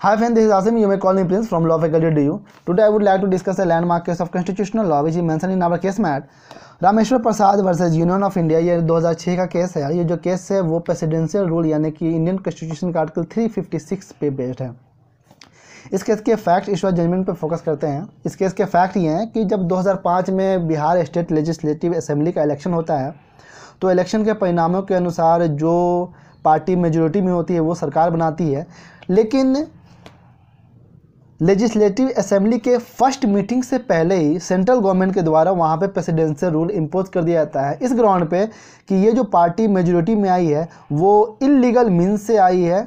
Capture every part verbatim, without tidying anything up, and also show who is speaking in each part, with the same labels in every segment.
Speaker 1: Hi friend, this is Asim. You may call me Prince from Law Faculty D U. Today I would like to discuss a landmark case of constitutional law which is mentioned in our case mat. Rameshwar Prasad versus union of India, ये दो हज़ार छह का case है। ये जो case है वो प्रेसिडेंशियल रूल यानी कि इंडियन कॉन्स्टिट्यूशन का आर्टिकल तीन सौ छप्पन पे बेस्ड है। इस केस के फैक्ट इशू जजमेंट पे फोकस करते हैं। इस केस के फैक्ट ये हैं कि जब दो हज़ार पाँच में बिहार स्टेट लेजिस्लेटिव असेंबली का इलेक्शन होता है तो इलेक्शन के परिणामों के अनुसार जो पार्टी मेजोरिटी में होती है वो सरकार बनाती है, लेकिन लेजिस्लेटिव असेंबली के फर्स्ट मीटिंग से पहले ही सेंट्रल गवर्नमेंट के द्वारा वहाँ पे प्रेसिडेंशियल रूल इम्पोज कर दिया जाता है इस ग्राउंड पे कि ये जो पार्टी मेजोरिटी में आई है वो इलीगल मीन्स से आई है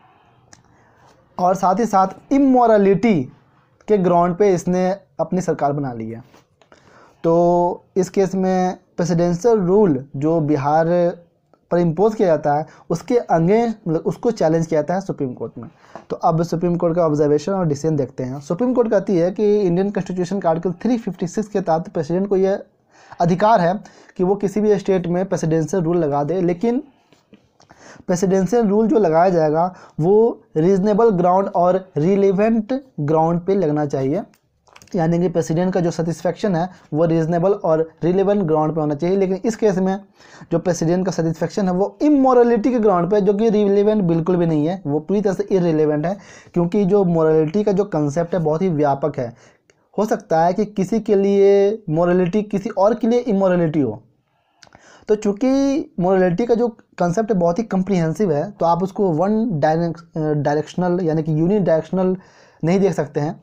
Speaker 1: और साथ ही साथ इमोरलिटी के ग्राउंड पे इसने अपनी सरकार बना ली है। तो इस केस में प्रेसिडेंशियल रूल जो बिहार पर इम्पोज किया जाता है उसके अगेंस्ट मतलब उसको चैलेंज किया जाता है सुप्रीम कोर्ट में। तो अब सुप्रीम कोर्ट का ऑब्जर्वेशन और डिसीजन देखते हैं। सुप्रीम कोर्ट कहती है कि इंडियन कॉन्स्टिट्यूशन का आर्टिकल तीन सौ छप्पन के तहत प्रेसिडेंट को यह अधिकार है कि वो किसी भी स्टेट में प्रेसिडेंशियल रूल लगा दे, लेकिन प्रेसिडेंशियल रूल जो लगाया जाएगा वो रीजनेबल ग्राउंड और रिलेवेंट ग्राउंड पे लगना चाहिए, यानी कि प्रेसिडेंट का जो सेटिस्फेक्शन है वो रीजनेबल और रिलेवेंट ग्राउंड पे होना चाहिए। लेकिन इस केस में जो प्रेसिडेंट का सेटिस्फेक्शन है वो इमोरलिटी के ग्राउंड पे, जो कि रिलेवेंट बिल्कुल भी नहीं है, वो पूरी तरह से इररिलेवेंट है, क्योंकि जो मोरालिटी का जो कंसेप्ट है बहुत ही व्यापक है। हो सकता है कि किसी के लिए मोरालिटी किसी और के लिए इमोरलिटी हो। तो चूँकि मोरालिटी का जो कंसेप्ट है बहुत ही कम्प्रीहेंसिव है तो आप उसको वन डायरेक्शनल यानी कि यूनि डायरेक्शनल नहीं देख सकते हैं।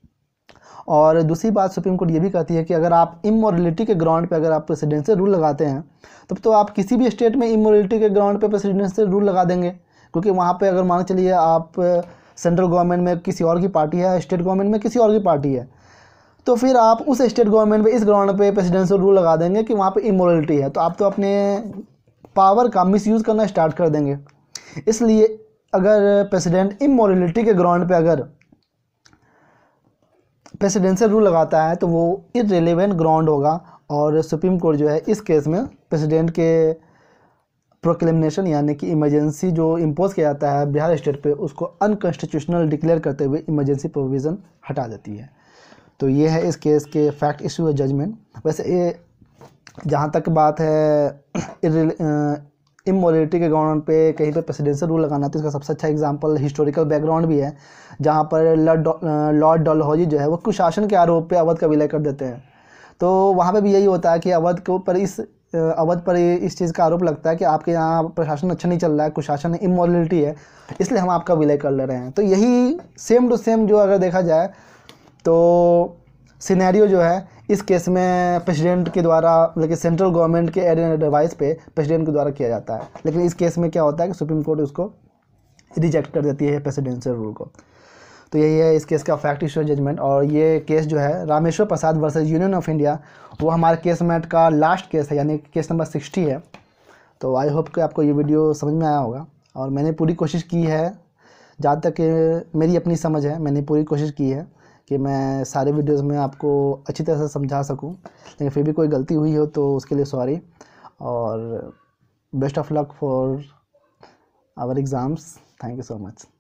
Speaker 1: और दूसरी बात सुप्रीम कोर्ट ये भी कहती है कि अगर आप इमोरलिटी के ग्राउंड पे अगर आप प्रेसिडेंशियल रूल लगाते हैं तब तो आप किसी भी स्टेट में इमोरलिटी के ग्राउंड पे प्रेसिडेंशियल रूल लगा देंगे, क्योंकि वहाँ पे अगर मान चलिए आप सेंट्रल गवर्नमेंट में किसी और की पार्टी है, स्टेट गवर्नमेंट में किसी और की पार्टी है, तो फिर आप उस स्टेट गवर्नमेंट में इस ग्राउंड पे प्रेसिडेंशियल रूल लगा देंगे कि वहाँ पे इमोरलिटी है, तो आप तो अपने पावर का मिसयूज़ करना स्टार्ट कर देंगे। इसलिए अगर प्रेसिडेंट इमोरलिटी के ग्राउंड पे अगर प्रेसिडेंशियल रूल लगाता है तो वो इररिलेवेंट ग्राउंड होगा, और सुप्रीम कोर्ट जो है इस केस में प्रेसिडेंट के प्रोक्लेमेशन यानी कि इमरजेंसी जो इम्पोज किया जाता है बिहार स्टेट पे उसको अनकॉन्स्टिट्यूशनल डिक्लेयर करते हुए इमरजेंसी प्रोविज़न हटा देती है। तो ये है इस केस के फैक्ट इशू जजमेंट। वैसे ये जहाँ तक बात है इमोरलिटी के ग्राउंड पे कहीं पे प्रेसिडेंशियल रूल लगाना, तो इसका सबसे अच्छा एग्जांपल हिस्टोरिकल बैकग्राउंड भी है, जहाँ पर लॉर्ड डलहौजी जो है वो कुशासन के आरोप पे अवध का विलय कर देते हैं। तो वहाँ पे भी यही होता है कि अवध के ऊपर इस अवध पर इस चीज़ का आरोप लगता है कि आपके यहाँ प्रशासन अच्छा नहीं चल रहा है, कुशासन इमोरलिटी है, इसलिए हम आपका विलय कर ले रहे हैं। तो यही सेम टू सेम जो अगर देखा जाए तो सिनेरियो जो है इस केस में प्रेसिडेंट के द्वारा मतलब कि सेंट्रल गवर्नमेंट के एडवाइस पे प्रेसिडेंट के द्वारा किया जाता है, लेकिन इस केस में क्या होता है कि सुप्रीम कोर्ट उसको रिजेक्ट कर देती है प्रेसिडेंशियल रूल को। तो यही है इस केस का फैक्ट इशू जजमेंट। और ये केस जो है Rameshwar Prasad versus union of India वो हमारे केस मैट का लास्ट केस है, यानी केस नंबर साठ है। तो आई होप कि आपको ये वीडियो समझ में आया होगा, और मैंने पूरी कोशिश की है, जहाँ तक मेरी अपनी समझ है मैंने पूरी कोशिश की है कि मैं सारे वीडियोस में आपको अच्छी तरह से समझा सकूं, लेकिन फिर भी कोई गलती हुई हो तो उसके लिए सॉरी, और best of luck for our exams. Thank you so much.